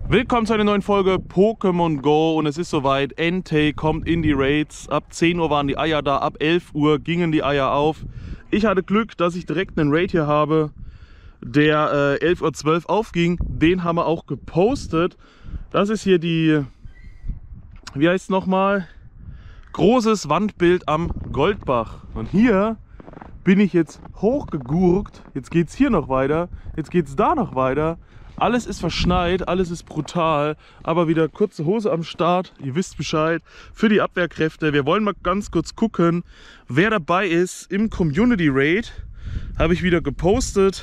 Willkommen zu einer neuen Folge Pokémon Go und es ist soweit. Entei kommt in die Raids. Ab 10 Uhr waren die Eier da, ab 11 Uhr gingen die Eier auf. Ich hatte Glück, dass ich direkt einen Raid hier habe, der 11:12 Uhr aufging. Den haben wir auch gepostet. Das ist hier die, wie heißt es nochmal? Großes Wandbild am Goldbach. Und hier bin ich jetzt hochgegurkt. Jetzt geht es hier noch weiter, jetzt geht es da noch weiter. Alles ist verschneit, alles ist brutal, aber wieder kurze Hose am Start, ihr wisst Bescheid, für die Abwehrkräfte. Wir wollen mal ganz kurz gucken, wer dabei ist im Community Raid. Habe ich wieder gepostet.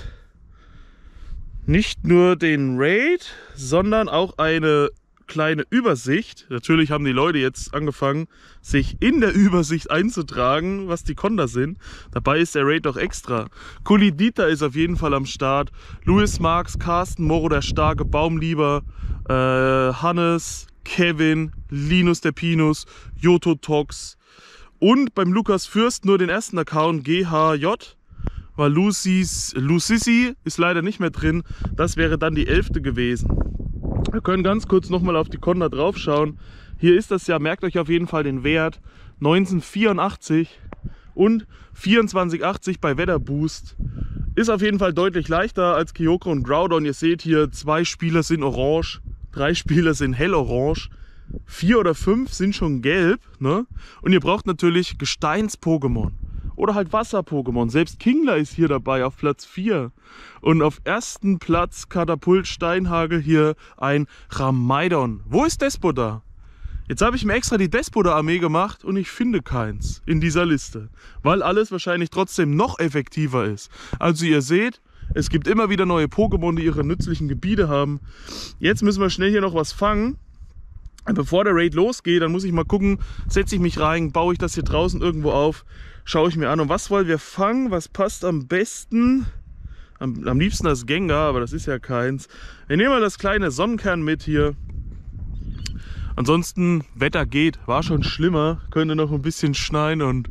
Nicht nur den Raid, sondern auch eine kleine Übersicht. Natürlich haben die Leute jetzt angefangen, sich in der Übersicht einzutragen, was die Konter sind. Dabei ist der Raid doch extra. Kulidita ist auf jeden Fall am Start. Louis Marx, Carsten, Moro der Starke, Baumlieber, Hannes, Kevin, Linus der Pinus, Jototox und beim Lukas Fürst nur den ersten Account GHJ, weil Lucisi ist leider nicht mehr drin. Das wäre dann die 11. gewesen. Wir können ganz kurz nochmal auf die Konter drauf schauen. Hier ist das ja, merkt euch auf jeden Fall den Wert, 1984 und 2480 bei Wetterboost. Ist auf jeden Fall deutlich leichter als Kyogre und Groudon. Ihr seht hier, 2 Spieler sind orange, 3 Spieler sind hellorange, 4 oder 5 sind schon gelb, ne? Und ihr braucht natürlich Gesteins-Pokémon. Oder halt Wasser-Pokémon. Selbst Kingler ist hier dabei auf Platz 4. Und auf ersten Platz Katapult Steinhagel hier ein Ramaidon. Wo ist Despoda? Jetzt habe ich mir extra die Despoda-Armee gemacht und ich finde keins in dieser Liste. Weil alles wahrscheinlich trotzdem noch effektiver ist. Also ihr seht, es gibt immer wieder neue Pokémon, die ihre nützlichen Gebiete haben. Jetzt müssen wir schnell hier noch was fangen. Bevor der Raid losgeht, dann muss ich mal gucken, setze ich mich rein, baue ich das hier draußen irgendwo auf, schaue ich mir an. Und was wollen wir fangen? Was passt am besten? Am liebsten das Gengar, aber das ist ja keins. Wir nehmen mal das kleine Sonnenkern mit hier. Ansonsten, Wetter geht, war schon schlimmer, könnte noch ein bisschen schneien und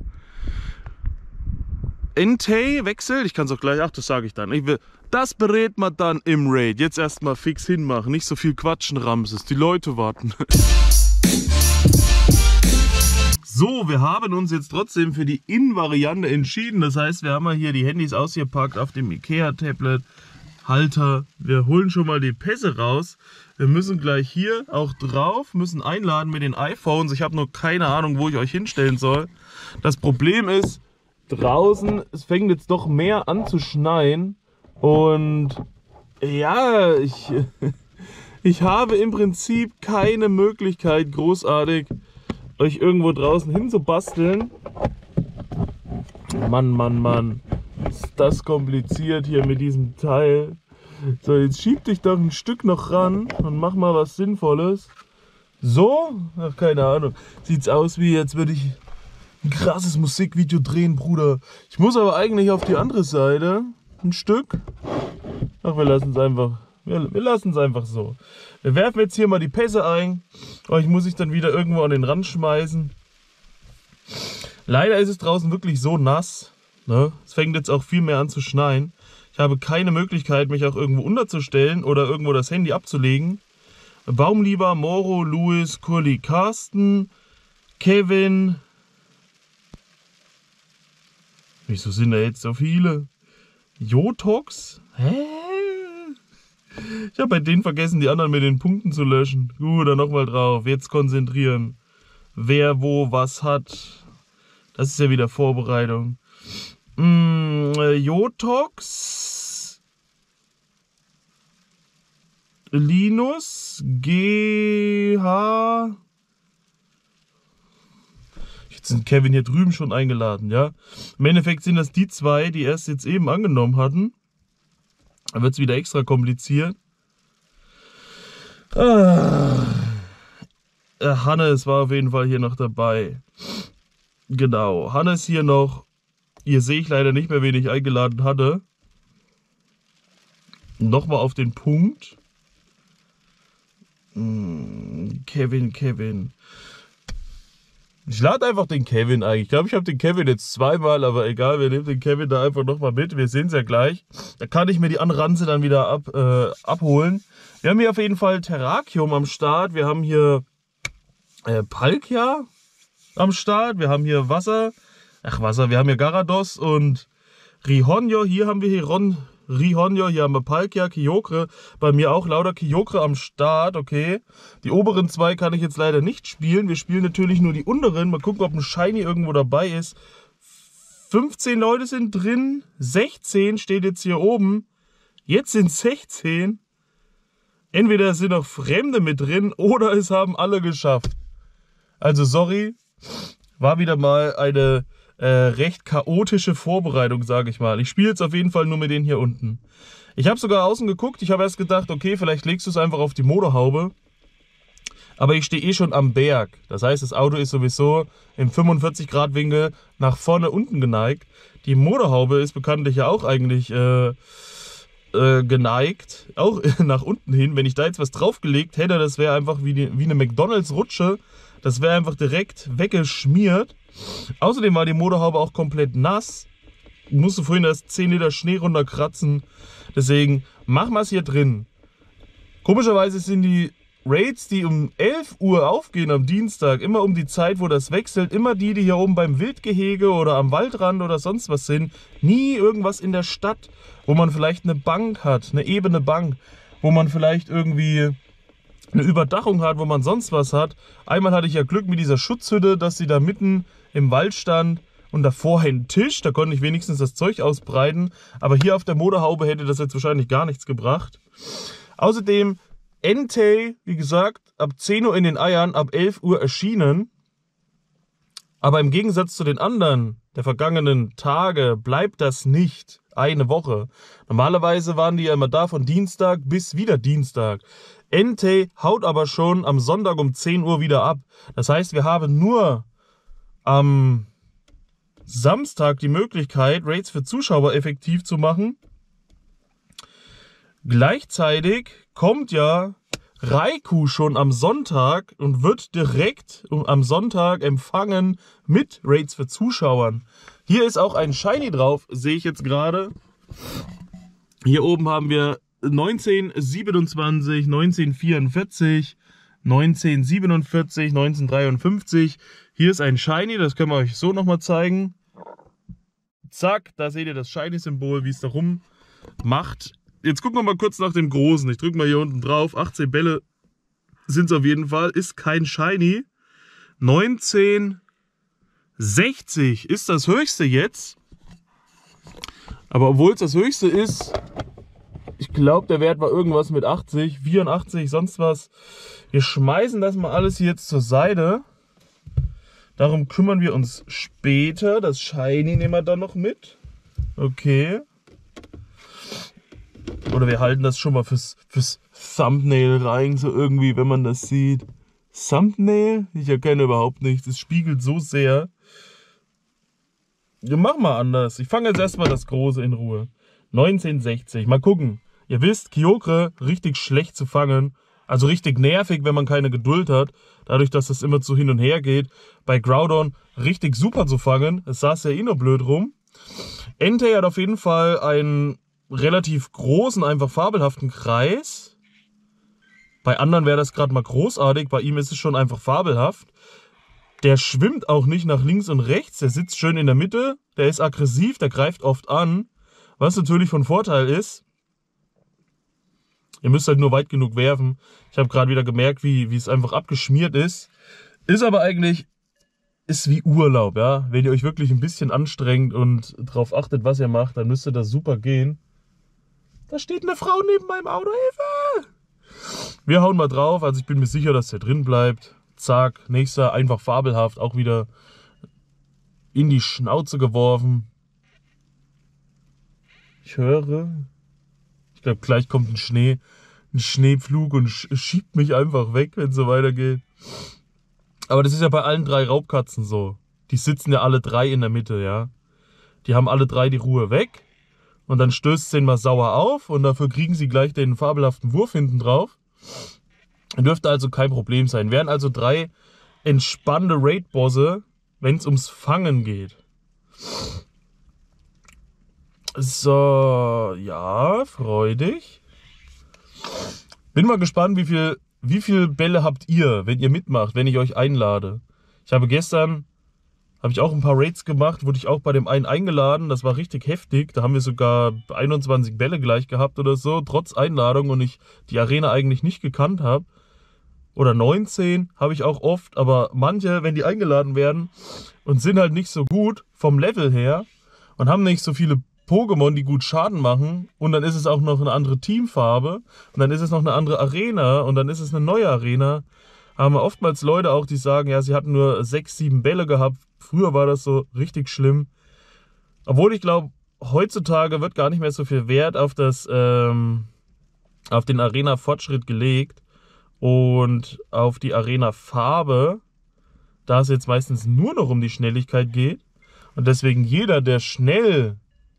Entei wechselt. Ich kann es auch gleich, ach, das sage ich dann. Das berät man dann im Raid. Jetzt erstmal fix hinmachen, nicht so viel quatschen, Ramses. Die Leute warten. So, wir haben uns jetzt trotzdem für die In-Variante entschieden. Das heißt, wir haben mal hier die Handys ausgepackt auf dem IKEA-Tablet. Halter, wir holen schon mal die Pässe raus. Wir müssen gleich hier auch drauf, müssen einladen mit den iPhones. Ich habe noch keine Ahnung, wo ich euch hinstellen soll. Das Problem ist, draußen, es fängt jetzt doch mehr an zu schneien. Und ja, ich habe im Prinzip keine Möglichkeit, großartig euch irgendwo draußen hinzubasteln. Mann, ist das kompliziert hier mit diesem Teil. So, jetzt schieb dich doch ein Stück noch ran und mach mal was Sinnvolles. So? Ach, keine Ahnung. Sieht's aus wie, jetzt würde ich ein krasses Musikvideo drehen, Bruder. Ich muss aber eigentlich auf die andere Seite. Ein Stück. Ach, wir lassen es einfach. Wir lassen es einfach so. Wir werfen jetzt hier mal die Pässe ein. Aber ich muss ich dann wieder irgendwo an den Rand schmeißen. Leider ist es draußen wirklich so nass. Ne? Es fängt jetzt auch viel mehr an zu schneien. Ich habe keine Möglichkeit, mich auch irgendwo unterzustellen oder irgendwo das Handy abzulegen. Baumlieber, Moro, Louis, Kurli, Carsten, Kevin. Wieso sind da jetzt so viele? Jotox? Hä? Ich habe bei denen vergessen, die anderen mit den Punkten zu löschen. Gut, dann nochmal drauf. Jetzt konzentrieren. Wer wo was hat. Das ist ja wieder Vorbereitung. Jotox. Linus. GH. Jetzt sind Kevin hier drüben schon eingeladen, ja. Im Endeffekt sind das die zwei, die erst jetzt eben angenommen hatten. Da wird es wieder extra kompliziert. Hannes war auf jeden Fall hier noch dabei. Genau, Hannes hier noch. Hier sehe ich leider nicht mehr, wen ich eingeladen hatte. Nochmal auf den Punkt. Kevin. Ich lade einfach den Kevin ein. Ich glaube, ich habe den Kevin jetzt zweimal, aber egal, wir nehmen den Kevin da einfach nochmal mit. Wir sehen es ja gleich. Da kann ich mir die Anranze dann wieder abholen. Wir haben hier auf jeden Fall Terrakium am Start. Wir haben hier Palkia am Start. Wir haben hier Wasser. Wir haben hier Garados und Rihonjo. Hier haben wir Rihonjo, hier haben wir Palkia, Kyogre. Bei mir auch lauter Kyogre am Start, okay. Die oberen zwei kann ich jetzt leider nicht spielen. Wir spielen natürlich nur die unteren. Mal gucken, ob ein Shiny irgendwo dabei ist. 15 Leute sind drin. 16 steht jetzt hier oben. Jetzt sind 16. Entweder sind noch Fremde mit drin oder es haben alle geschafft. Also sorry, war wieder mal eine recht chaotische Vorbereitung, sage ich mal. Ich spiele jetzt auf jeden Fall nur mit denen hier unten. Ich habe sogar außen geguckt. Ich habe erst gedacht, okay, vielleicht legst du es einfach auf die Motorhaube. Aber ich stehe eh schon am Berg. Das heißt, das Auto ist sowieso im 45 Grad Winkel nach vorne unten geneigt. Die Motorhaube ist bekanntlich ja auch eigentlich geneigt. Auch nach unten hin. Wenn ich da jetzt was draufgelegt hätte, das wäre einfach wie eine McDonalds-Rutsche. Das wäre einfach direkt weggeschmiert. Außerdem war die Motorhaube auch komplett nass. Ich musste vorhin erst 10 Liter Schnee runterkratzen. Deswegen machen wir es hier drin. Komischerweise sind die Raids, die um 11 Uhr aufgehen am Dienstag, immer um die Zeit, wo das wechselt, immer die hier oben beim Wildgehege oder am Waldrand oder sonst was sind. Nie irgendwas in der Stadt, wo man vielleicht eine Bank hat, eine ebene Bank, wo man vielleicht irgendwie eine Überdachung hat, wo man sonst was hat. Einmal hatte ich ja Glück mit dieser Schutzhütte, dass sie da mitten im Wald stand und davor ein Tisch, da konnte ich wenigstens das Zeug ausbreiten, aber hier auf der Motorhaube hätte das jetzt wahrscheinlich gar nichts gebracht. Außerdem Entei, wie gesagt, ab 10 Uhr in den Eiern, ab 11 Uhr erschienen, aber im Gegensatz zu den anderen der vergangenen Tage bleibt das nicht eine Woche. Normalerweise waren die ja immer da von Dienstag bis wieder Dienstag. Entei haut aber schon am Sonntag um 10 Uhr wieder ab. Das heißt, wir haben nur am Samstag die Möglichkeit, Raids für Zuschauer effektiv zu machen. Gleichzeitig kommt ja Raikou schon am Sonntag und wird direkt am Sonntag empfangen mit Raids für Zuschauern. Hier ist auch ein Shiny drauf, sehe ich jetzt gerade. Hier oben haben wir 1927, 1944, 1947, 1953. Hier ist ein Shiny, das können wir euch so nochmal zeigen. Zack, da seht ihr das Shiny-Symbol, wie es da rum macht. Jetzt gucken wir mal kurz nach dem Großen. Ich drücke mal hier unten drauf. 18 Bälle sind es auf jeden Fall. Ist kein Shiny. 1960 ist das höchste jetzt. Aber obwohl es das höchste ist, ich glaube, der Wert war irgendwas mit 80, 84, sonst was. Wir schmeißen das mal alles hier jetzt zur Seite. Darum kümmern wir uns später. Das Shiny nehmen wir dann noch mit. Okay. Oder wir halten das schon mal fürs Thumbnail rein, so irgendwie, wenn man das sieht. Thumbnail? Ich erkenne überhaupt nichts. Es spiegelt so sehr. Ja, mach mal anders. Ich fange jetzt erstmal das Große in Ruhe. 1960. Mal gucken. Ihr wisst, Kyogre richtig schlecht zu fangen. Also richtig nervig, wenn man keine Geduld hat. Dadurch, dass das immer zu hin und her geht. Bei Groudon richtig super zu fangen. Es saß ja eh nur blöd rum. Entei hat auf jeden Fall einen relativ großen, einfach fabelhaften Kreis. Bei anderen wäre das gerade mal großartig. Bei ihm ist es schon einfach fabelhaft. Der schwimmt auch nicht nach links und rechts. Der sitzt schön in der Mitte. Der ist aggressiv, der greift oft an. Was natürlich von Vorteil ist. Ihr müsst halt nur weit genug werfen. Ich habe gerade wieder gemerkt, wie es einfach abgeschmiert ist. Ist aber eigentlich, ist wie Urlaub, ja. Wenn ihr euch wirklich ein bisschen anstrengt und darauf achtet, was ihr macht, dann müsste das super gehen. Da steht eine Frau neben meinem Auto, Hilfe! Wir hauen mal drauf, also ich bin mir sicher, dass der drin bleibt. Zack, nächster, einfach fabelhaft, auch wieder in die Schnauze geworfen. Ich höre, ich glaube gleich kommt ein Schneepflug und schiebt mich einfach weg, wenn es so weitergeht. Aber das ist ja bei allen 3 Raubkatzen so. Die sitzen ja alle 3 in der Mitte, ja. Die haben alle 3 die Ruhe weg. Und dann stößt es denen mal sauer auf und dafür kriegen sie gleich den fabelhaften Wurf hinten drauf. Dürfte also kein Problem sein. Wären also 3 entspannte Raid-Bosse, wenn es ums Fangen geht. So, ja, freudig. Bin mal gespannt, wie viel Bälle habt ihr, wenn ihr mitmacht, wenn ich euch einlade. Ich habe gestern, auch ein paar Raids gemacht, wurde ich auch bei dem einen eingeladen, das war richtig heftig. Da haben wir sogar 21 Bälle gleich gehabt oder so, trotz Einladung, und ich die Arena eigentlich nicht gekannt habe. Oder 19 habe ich auch oft, aber manche, wenn die eingeladen werden und sind halt nicht so gut vom Level her und haben nicht so viele Pokémon, die gut Schaden machen, und dann ist es auch noch eine andere Teamfarbe und dann ist es noch eine andere Arena und dann ist es eine neue Arena, haben wir oftmals Leute auch, die sagen, ja, sie hatten nur 6, 7 Bälle gehabt. Früher war das so richtig schlimm. Obwohl ich glaube, heutzutage wird gar nicht mehr so viel Wert auf den Arena-Fortschritt gelegt und auf die Arena-Farbe, da es jetzt meistens nur noch um die Schnelligkeit geht und deswegen jeder, der schnell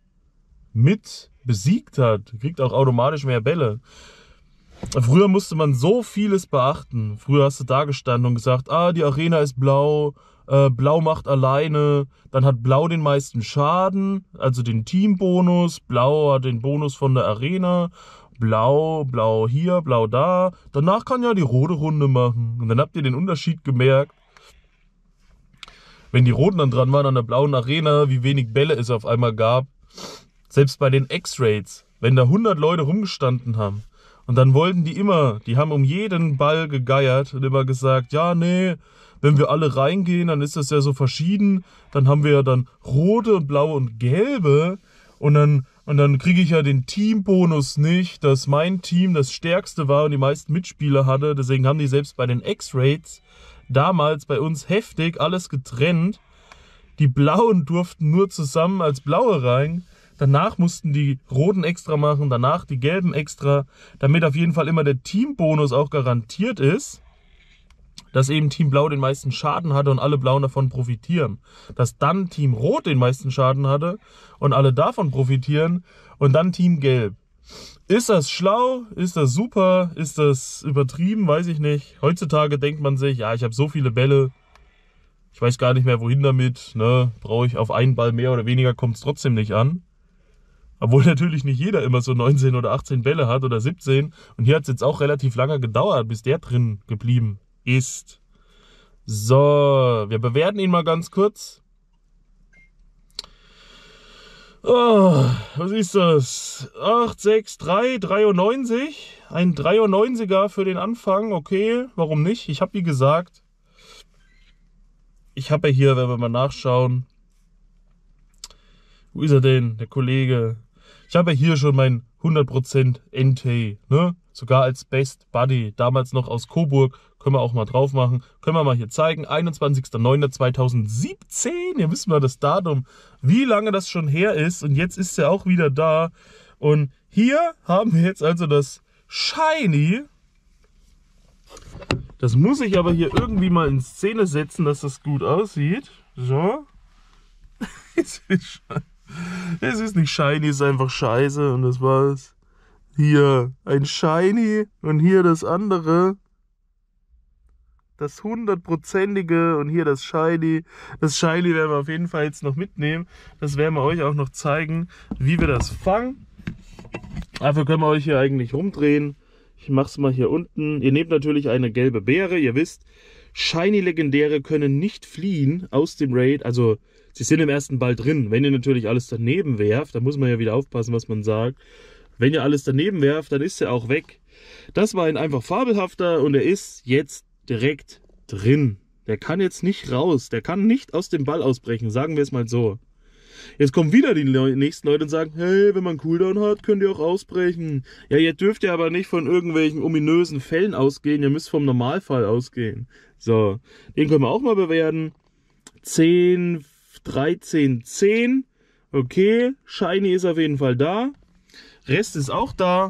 mit besiegt hat, kriegt auch automatisch mehr Bälle. Früher musste man so vieles beachten. Früher hast du da gestanden und gesagt, die Arena ist blau, blau macht alleine, dann hat blau den meisten Schaden, also den Teambonus, blau hat den Bonus von der Arena, blau hier, blau da, danach kann ja die rote Runde machen. Und dann habt ihr den Unterschied gemerkt, wenn die Roten dann dran waren an der blauen Arena, wie wenig Bälle es auf einmal gab. Selbst bei den X-Raids, wenn da 100 Leute rumgestanden haben und dann wollten die haben um jeden Ball gegeiert und immer gesagt, ja, nee, wenn wir alle reingehen, dann ist das ja so verschieden, dann haben wir ja dann rote und blaue und gelbe und dann kriege ich ja den Teambonus nicht, dass mein Team das stärkste war und die meisten Mitspieler hatte. Deswegen haben die selbst bei den X-Raids damals bei uns heftig alles getrennt. Die Blauen durften nur zusammen als Blaue rein. Danach mussten die Roten extra machen, danach die Gelben extra, damit auf jeden Fall immer der Teambonus auch garantiert ist, dass eben Team Blau den meisten Schaden hatte und alle Blauen davon profitieren. Dass dann Team Rot den meisten Schaden hatte und alle davon profitieren und dann Team Gelb. Ist das schlau? Ist das super? Ist das übertrieben? Weiß ich nicht. Heutzutage denkt man sich, ja, ich habe so viele Bälle, ich weiß gar nicht mehr wohin damit, ne? Brauche ich auf einen Ball mehr oder weniger, kommt es trotzdem nicht an. Obwohl natürlich nicht jeder immer so 19 oder 18 Bälle hat oder 17. Und hier hat es jetzt auch relativ lange gedauert, bis der drin geblieben ist. So, wir bewerten ihn mal ganz kurz. Oh, was ist das? 863, 93. Ein 93er für den Anfang. Okay, warum nicht? Ich habe, wie gesagt, ich habe ja hier, wenn wir mal nachschauen, wo ist er denn, der Kollege? Ich habe ja hier schon mein 100% Entei, ne? Sogar als Best Buddy, damals noch aus Coburg, können wir auch mal drauf machen. Können wir mal hier zeigen, 21.09.2017, ihr wisst mal das Datum, wie lange das schon her ist. Und jetzt ist er auch wieder da. Und hier haben wir jetzt also das Shiny. Das muss ich aber hier irgendwie mal in Szene setzen, dass das gut aussieht. So. Es ist nicht Shiny, es ist einfach scheiße und das war's. Hier ein Shiny und hier das andere. Das 100%ige und hier das Shiny. Das Shiny werden wir auf jeden Fall jetzt noch mitnehmen. Das werden wir euch auch noch zeigen, wie wir das fangen. Dafür können wir euch hier eigentlich rumdrehen. Ich mache es mal hier unten. Ihr nehmt natürlich eine gelbe Beere. Ihr wisst, Shiny-Legendäre können nicht fliehen aus dem Raid. Also sie sind im ersten Ball drin. Wenn ihr natürlich alles daneben werft, da muss man ja wieder aufpassen, was man sagt. Wenn ihr alles daneben werft, dann ist er auch weg. Das war ein einfach fabelhafter und er ist jetzt direkt drin. Der kann jetzt nicht raus. Der kann nicht aus dem Ball ausbrechen, sagen wir es mal so. Jetzt kommen wieder die nächsten Leute und sagen, hey, wenn man Cooldown hat, könnt ihr auch ausbrechen. Ja, ihr dürft ja aber nicht von irgendwelchen ominösen Fällen ausgehen. Ihr müsst vom Normalfall ausgehen. So, den können wir auch mal bewerten. 10, 13, 10. Okay, Shiny ist auf jeden Fall da. Rest ist auch da.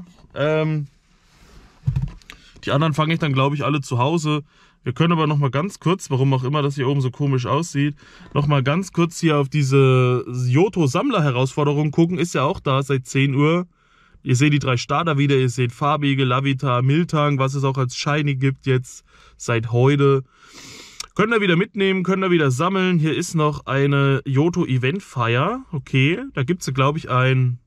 Die anderen fange ich dann, glaube ich, alle zu Hause. Wir können aber noch mal ganz kurz, warum auch immer das hier oben so komisch aussieht, noch mal ganz kurz hier auf diese Johto-Sammler-Herausforderung gucken. Ist ja auch da seit 10 Uhr. Ihr seht die 3 Starter wieder. Ihr seht farbige, Lavita, Miltank, was es auch als Shiny gibt jetzt seit heute. Könnt ihr wieder mitnehmen, könnt ihr wieder sammeln. Hier ist noch eine Johto Event Fire. Okay, da gibt es, glaube ich, ein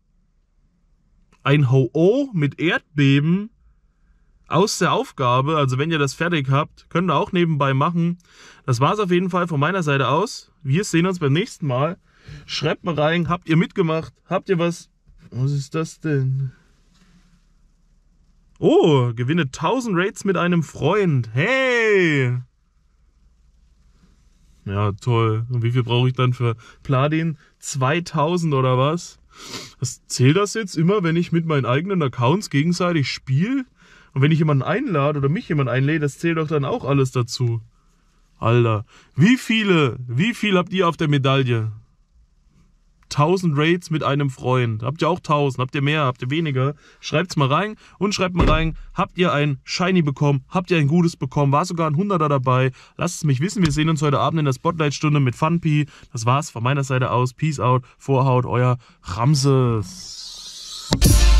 Ho-Oh mit Erdbeben aus der Aufgabe. Also wenn ihr das fertig habt, könnt ihr auch nebenbei machen. Das war es auf jeden Fall von meiner Seite aus. Wir sehen uns beim nächsten Mal. Schreibt mal rein, habt ihr mitgemacht? Habt ihr was? Was ist das denn? Oh, gewinne 1000 Raids mit einem Freund. Hey! Ja, toll. Und wie viel brauche ich dann für Platin? 2000 oder was? Zählt das jetzt immer, wenn ich mit meinen eigenen Accounts gegenseitig spiele? Und wenn ich jemanden einlade oder mich jemand einlädt, das zählt doch dann auch alles dazu. Alter, wie viel habt ihr auf der Medaille? 1000 Raids mit einem Freund. Habt ihr auch 1000? Habt ihr mehr? Habt ihr weniger? Schreibt's mal rein und schreibt mal rein, habt ihr ein Shiny bekommen? Habt ihr ein Gutes bekommen? War sogar ein 100er dabei? Lasst es mich wissen. Wir sehen uns heute Abend in der Spotlight-Stunde mit Funpi. Das war's von meiner Seite aus. Peace out, Vorhaut, euer Ramses.